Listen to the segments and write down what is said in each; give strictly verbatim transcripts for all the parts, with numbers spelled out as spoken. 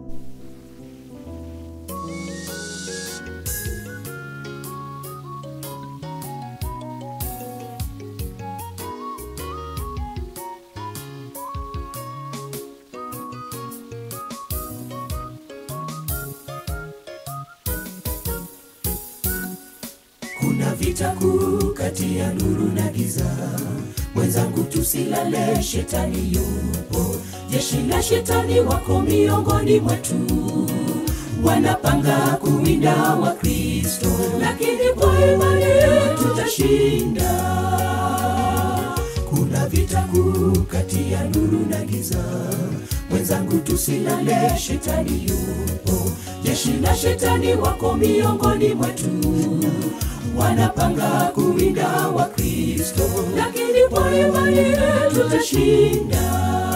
Kuna vita kuu kati ya nuru na giza, wenzangu tusilale, shetani yupo. Jeshi la shetani wako miongoni mwetu, wanapanga kuwinda wa Kristo, lakini kwa imani tutashinda. Kuna vita kuu kati ya nuru na giza, wenzangu tusilale, shetani yupo. Jeshi la shetani wako miongoni mwetu, wanapanga kuwinda wa Kristo, lakini kwa imani tutashinda.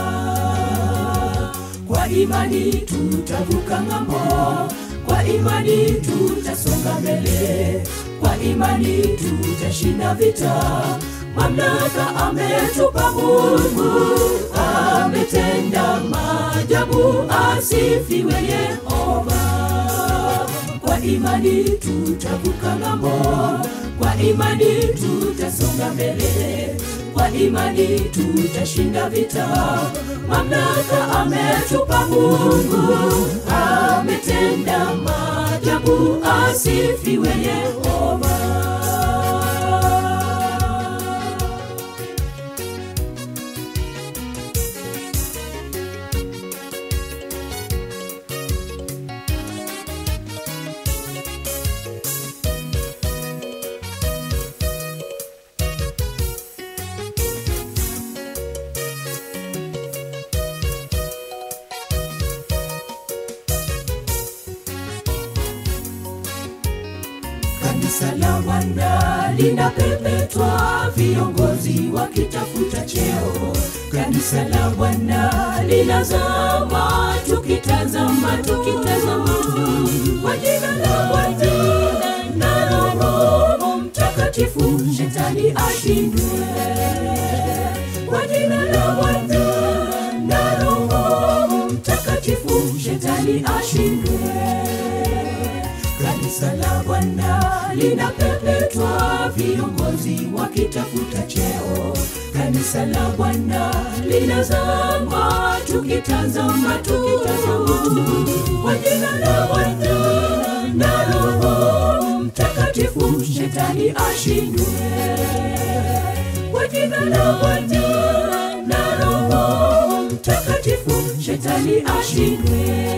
Kwa imani tutavuka ng'ambo, kwa imani tutasonga mbele, kwa imani tutashinda vita. Mamlaka ametupa Mungu, ametenda maajabu, asifiwe Yehova. Kwa imani tutavuka ng'ambo, kwa imani tutasonga mbele, kwa imani tutashinda vita. Mamlaka ametupa Mungu, ametenda maajabu, asifiwe Yehova. Kanisa la Bwana linapepetwa, viongozi wakitafuta cheo. Kanisa la Bwana linazama, tukitazama tukitazama kwa jina la Bwana na Roho Mtakatifu, shetani ashindwe. Kwa jina la Bwana na Roho Mtakatifu, shetani ashindwe. Kanisa la Bwana linapepetwa, viongozi wakitafuta cheo. Kanisa la Bwana linazama, tukitazama tukitazama kwa jina la Bwana na Roho Mtakatifu, shetani ashindwe. Kwa jina la Bwana na Roho Mtakatifu, shetani ashindwe.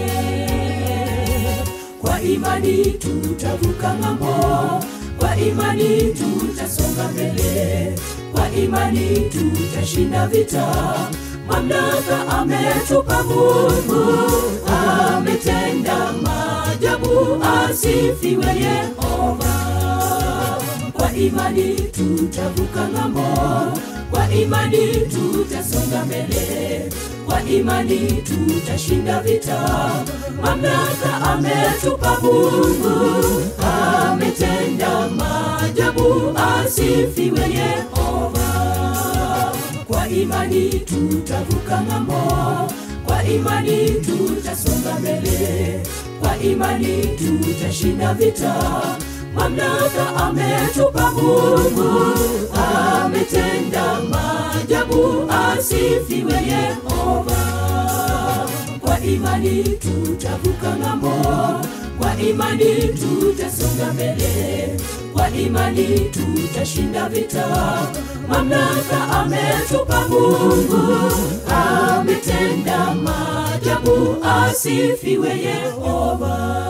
Kwa imani tutavuka ng'ambo, kwa imani tutasonga mbele, kwa imani tutashinda vita. Mamlaka ametupa Mungu, ametenda maajabu, asifiwe Yehova. Kwa imani tutavuka ng'ambo, kwa imani tutasonga mbele, kwa imani tutashinda vita. Mamlaka ametupa Mungu, ametenda maajabu, asifiwe Yehova. Kwa imani tutavuka ng'ambo, kwa imani tutasonga mbele, kwa imani tutashinda vita. Mamlaka ametupa Mungu, ametenda maajabu, asifiwe Yehova. Kwa imani tutavuka ng'ambo, kwa imani tutasonga mbele, kwa imani tutashinda vita. Mamlaka ametupa Mungu, ametenda maajabu, asifiwe Yehova.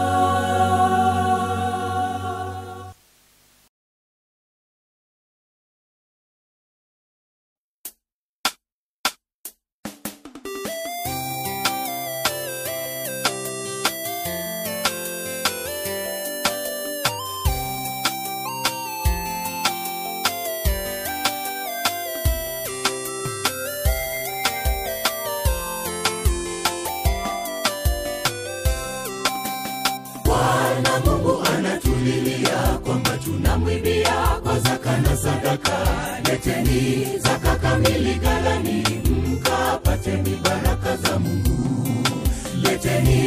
Leteni zaka kamili ghalani, mkapate mibaraka za Mungu. Leteni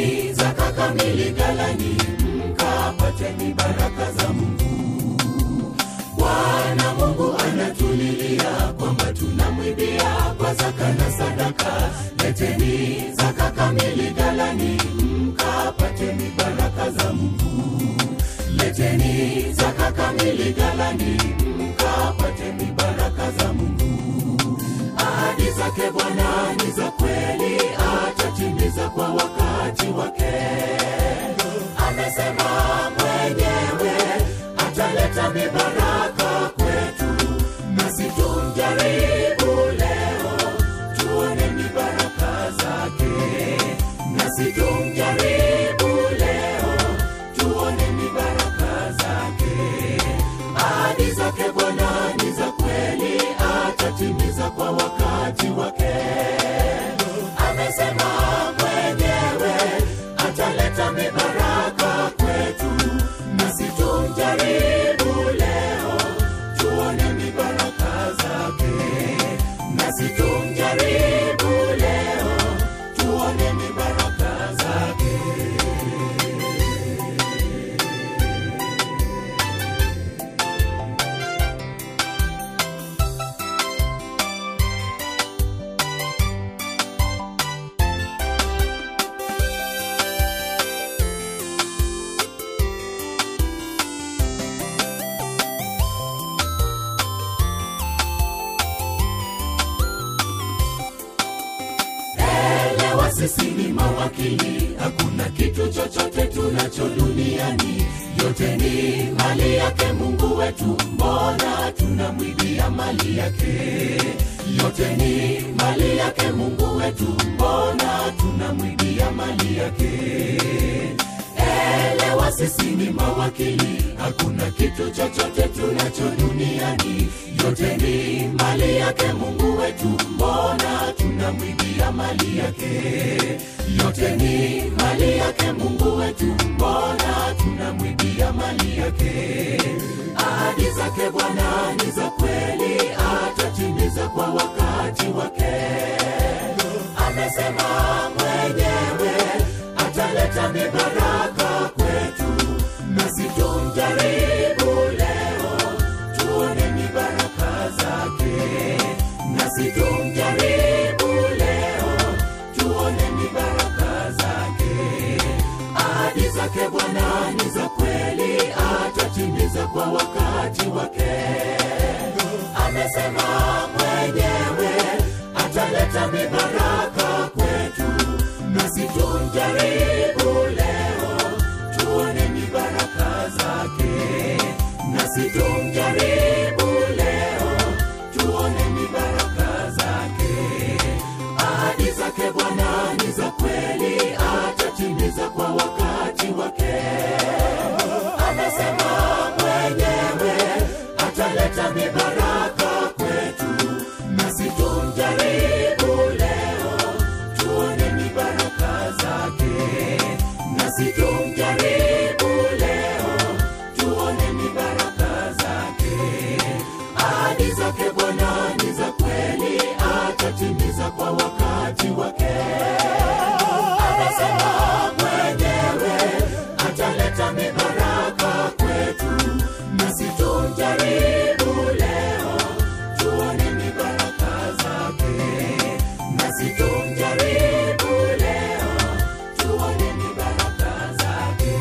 mibaraka. Leteni zaka kamili ghalani, mkapate mibaraka za Mungu. Leteni zaka kamili ghalani, mkapate mibaraka za Mungu. Ahadi zake Bwana ni za kweli, atatimiza kwa wakati wake. Amesema mwenyewe ataleta mibaraka kwetu, nasi tumjaribu leo tuone mibaraka zake. Nasi tumjaribu leo tuone mibaraka zake. Ahadi zake Bwana ni za kweli, atatimiza kwa wakati wake. Amesema mwenyewe ataleta mibaraka kwetu, nasi tumjaribu leo tuone mibaraka zake. Nasi tumjaribu leo tuone mibaraka zake. Sisi ni mawakili, hakuna kitu chochote tunacho duniani. Yote ni mali yake Mungu wetu, mbona tunamwibia mali yake? Yote ni mali yake Mungu wetu, mbona tunamwibia mali yake? Elewa sisi ni mawakili, hakuna kitu chochote tunacho duniani. Yote ni mali yake Mungu wetu, mbona tunamwibia mali yake? Yote ni mali yake Mungu wetu, mbona tunamwibia mali yake? Ahadi zake Bwana ni za kweli, atatimiza kwa wakati wake. Amesema mwenyewe ataleta mibaraka kwetu, nasi tumjaribu leo tuone mibaraka zake. Nasi tumjaribu leo tuone mibaraka zake. Ahadi zake Bwana ni za kweli, atatimiza kwa wakati wake. Amesema mwenyewe ataleta mibaraka kwetu, nasi tumjaribu leo tuone mibaraka zake. Nasi tumjaribu leo tuone mibaraka zake. Ahadi zake Bwana ni za kweli, atatimiza kwa wakati wake. Amesema mwenyewe ataleta mibaraka kwetu, nasi tumjaribu leo tuone mibaraka zake. Nasi tumjaribu leo tuone mibaraka zake. Ahadi zake Bwana ni za kweli, atatimiza kwa wakati wake. Amesema mwenyewe ataleta mibaraka kwetu, nasi tumjaribu leo tuone mibaraka zake. Nasi tumjaribu leo tuone mibaraka zake.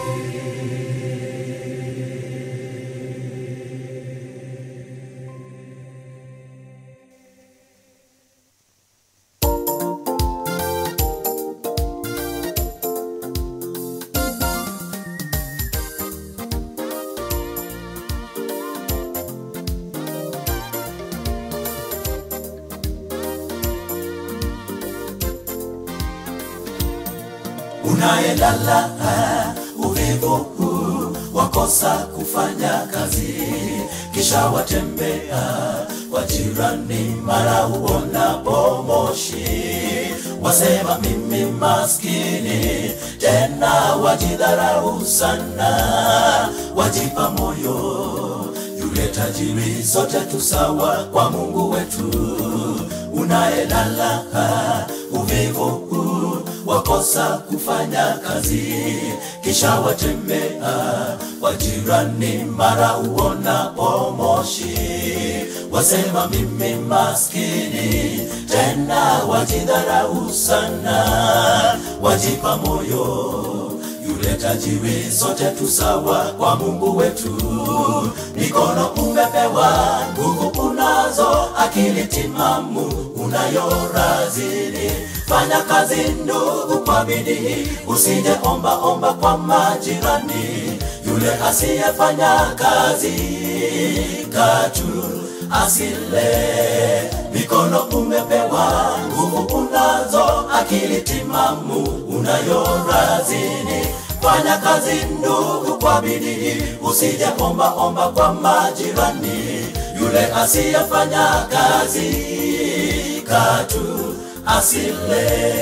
Unayelala uvivu wakosa kufanya kazi, kisha watembea kwa jirani mara uonapo moshi, wasema mimi maskini, tena wajidharau sana, wajipa moyo yule tajiri, sote tusawa kwa Mungu wetu. Unayelala uvivu wakosa kufanya kazi, kisha watembea kwa jirani mara uonapo moshi, wasema mimi maskini, tena wajidharau sana, wajipa moyo yule tajiri, sote tu sawa kwa Mungu wetu. Mikono umepewa, nguvu unazo, akili timamu unayo razini. Fanya kazi ndugu kwa bidii, usije omba omba kwa majirani. Yule asiyefanya kazi katu asile. Mikono umepewa, nguvu unazo, akili timamu unayo razini. Fanya kazi ndugu kwa bidii, usije omba omba kwa majirani. Yule asiyefanya kazi katu asile.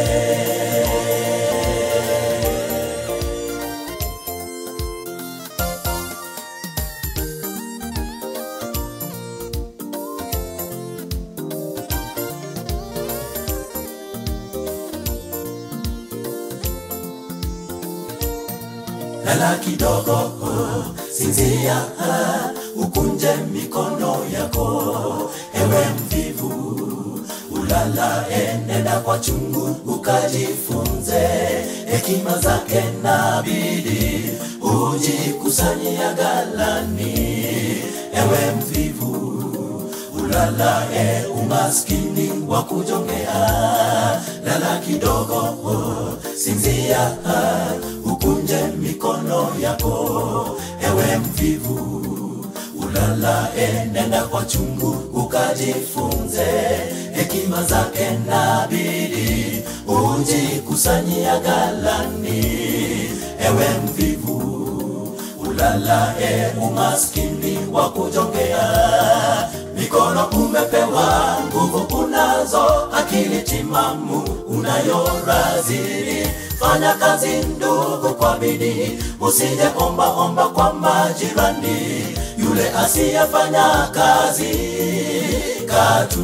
Lala kidogo, sinzia, ukunje mikono yako. Ewe mvivu, ulala, enenda kwa chungu ukajifunze hekima zake na bidii, ujikusanyia ghalani. Ewe mvivu, ulala, e umaskini wa kujongea. Lala kidogo, sinzia, ukunje mikono yako. Ewe mvivu, ulala, enenda kwa chungu ukajifunze hekima zake na bidii, ujikusanyia ghalani. Ewe mvivu, ulala, e umaskini wa kujongea. Mikono umepewa, nguvu unazo, akili timamu unayo razini. Fanya kazi ndugu kwa bidii, usije omba omba kwa majirani. Yule asiyefanya kazi katu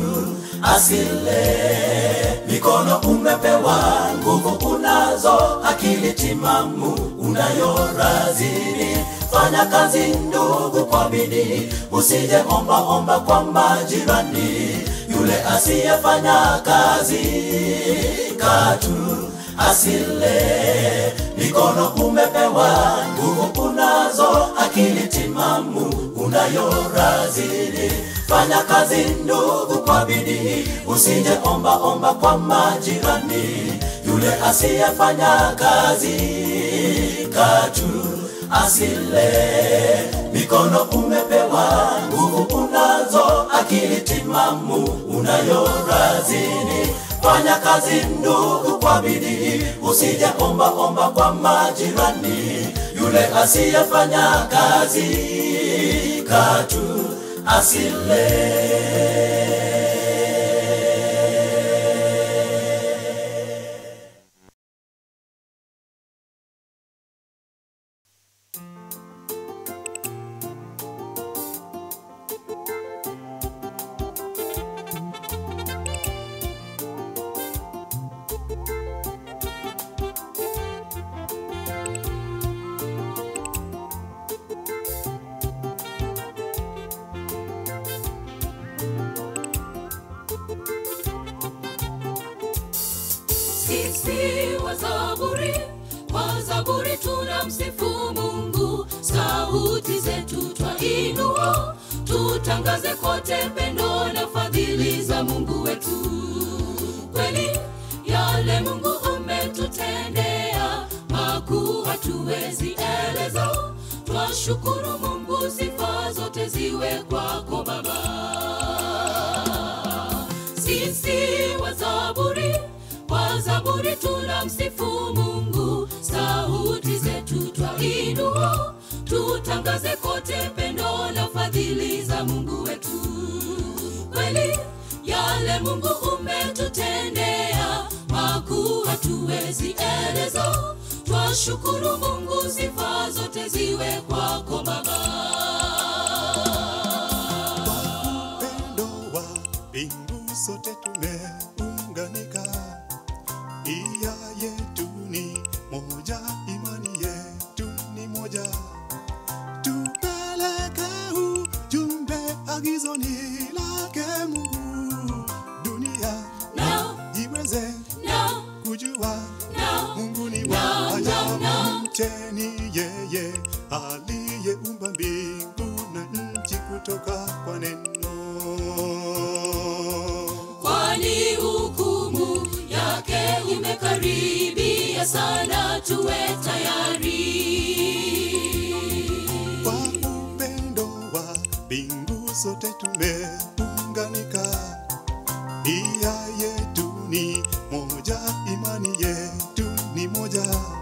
asile. Mikono umepewa, nguvu unazo, akili timamu unayo razini. Fanya kazi ndugu kwa bidii, usije omba omba kwa majirani. Yule asiyefanya kazi katu asile. Mikono umepewa, nguvu unazo, akili timamu unayo razini. Fanya kazi ndugu kwa bidii, usije omba omba kwa majirani. Yule asiyefanya kazi katu asile. Mikono umepewa, nguvu unazo, akili timamu unayo razini. Fanya kazi ndugu kwa bidii, usije omba omba kwa majirani. Yule asiyefanya kazi katu asile. Sisi wa Zaburi, wa Zaburi tunamsifu Mungu. Sauti zetu twainua, tutangaze kote pendo na fadhili za Mungu wetu. Kweli yale Mungu umetutendea, makuu hatuwezi eleza. Twashukuru Mungu, sifa zote ziwe kwako Baba. Sisi wa Zaburi, wa Zaburi tunamsifu Mungu. Sauti zetu twainua, tutangaze kote pendo na fadhili za Mungu wetu. Kweli yale Mungu umetutendea, makuu hatuwezi eleza. Twashukuru Mungu, sifa zote ziwe kwako Baba. Upendo wa mbingu sote tumeunganika, iya yeye aliyeumba mbingu na nchi kutoka kwa neno. Kwani hukumu yake imekaribia sana, tuwe tayari. Kwa upendo wa mbingu sote tumeunganika, nia yetu ni moja, imani yetu ni moja.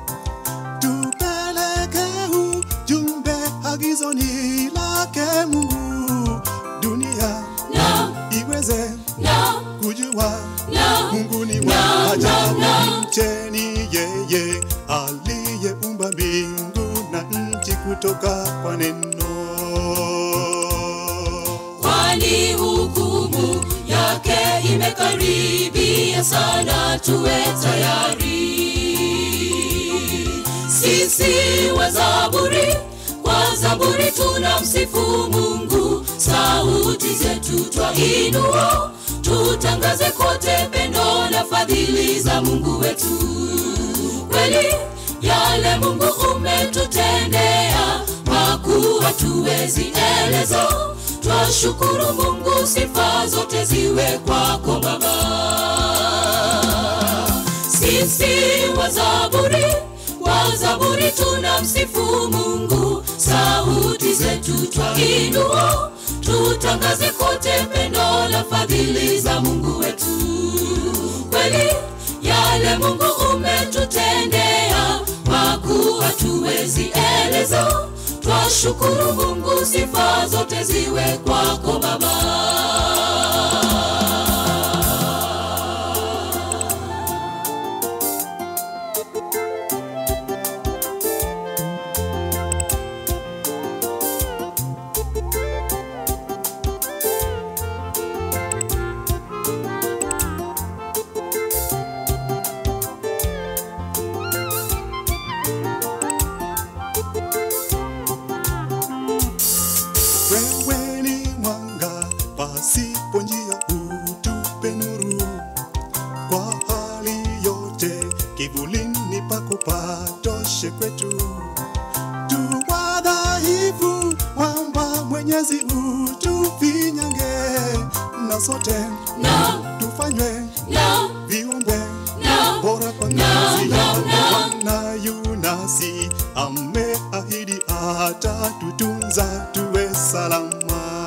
Tupeleke ujumbe, agizo ni lake Mungu, dunia na iweze na kujua na Mungu ni na, wa ajabu. na, na. Mcheni yeye aliyeumba mbingu na nchi kutoka kwa neno. Kwani hukumu yake imekaribia sana, tuwe tayari. Sisi wa Zaburi, kwa Zaburi tunamsifu Mungu, sauti zetu twainua, tutangaze kote pendo na fadhili za Mungu wetu. Kweli yale Mungu umetutendea makuu hatuwezi eleza, twashukuru Mungu, sifa zote ziwe kwako Baba. Sisi wa Zaburi, wa Zaburi tunamsifu Mungu, sauti zetu twainua, tutangaze kote pendo na fadhili za Mungu wetu. Kweli yale Mungu umetutendea makuu hatuwezi eleza, twashukuru Mungu, sifa zote ziwe kwako Baba. Wewe ni mwanga, pasipo njia utupe nuru. Kwa hali yote kivulini pako patoshe kwetu. Tu wadhaifu, waomba Mwenyezi utufinyange, na sote Na tufanywe na viumbe na bora kwa na, kazi na, yako. na. Bwana yunasi ameahidi atatutunza tuwe salama.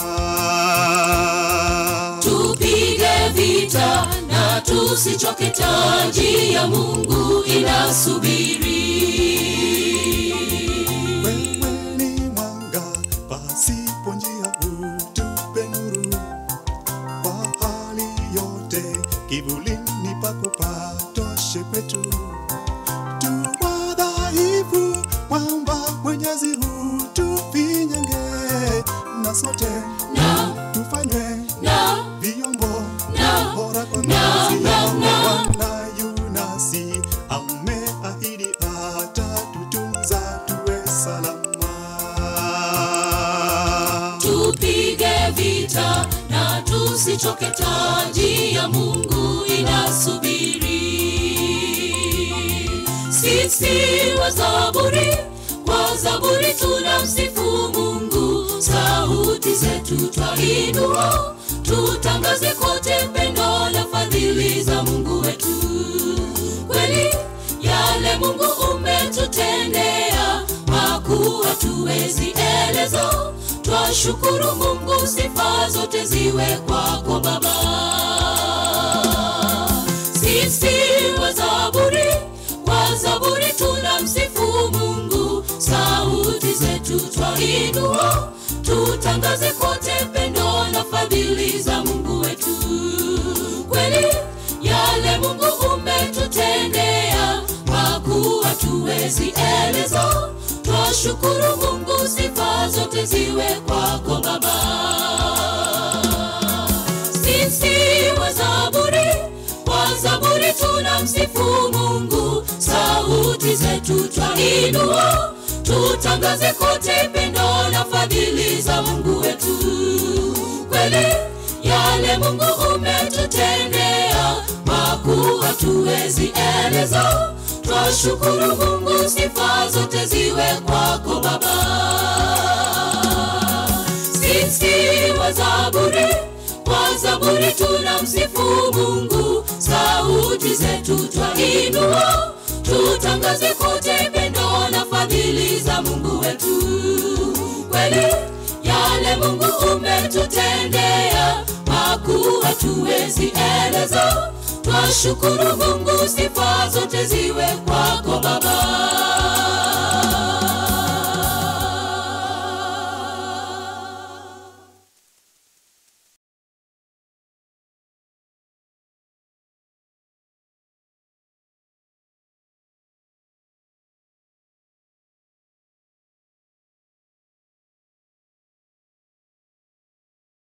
Tupige vita na tusichoke, taji ya Mungu inasubiri. Wewe ni mwanga, pasipo njia utupe nuru. Kwa hali yote kivulini pako patoshe kwetu. Tu wadhaifu, waomba Mwenyezi utufinyange, na sote Na tufanywe na vyombo na bora kwa na, kazi na, yako. na. Bwana yunasi ameahidi atatutunza tuwe salama. Tupige vita na tusichoke, taji ya Mungu inasubiri. Sisi wa Zaburi, wa Zaburi tunamsifu Mungu, sauti zetu twainua, tutangaze kote pendo na fadhili za Mungu wetu. Kweli yale Mungu umetutendea makuu hatuwezi eleza, twashukuru Mungu, sifa zote ziwe kwako Baba. Sisi wa Zaburi, wa Zaburi tunamsifu Mungu, sauti zetu twainua, tutangaze kote pendo na fadhili za Mungu wetu. Kweli yale Mungu umetutendea makuu hatuwezi eleza, twashukuru Mungu, sifa zote ziwe kwako Baba. Sisi wa Zaburi, wa Zaburi tunamsifu Mungu, sauti zetu twainua, tutangaze kote pendo na fadhili za Mungu wetu. Kweli yale Mungu umetutendea makuu hatuwezi eleza, twashukuru Mungu, sifa zote ziwe kwako Baba. Sisi wa Zaburi, kwa Zaburi tunamsifu Mungu, sauti zetu twainua, tutangaze kote pendo na fadhili za Mungu wetu. Kweli yale Mungu umetutendea, makuu hatuwezi eleza. Twashukuru Mungu, sifa zote ziwe kwako Baba.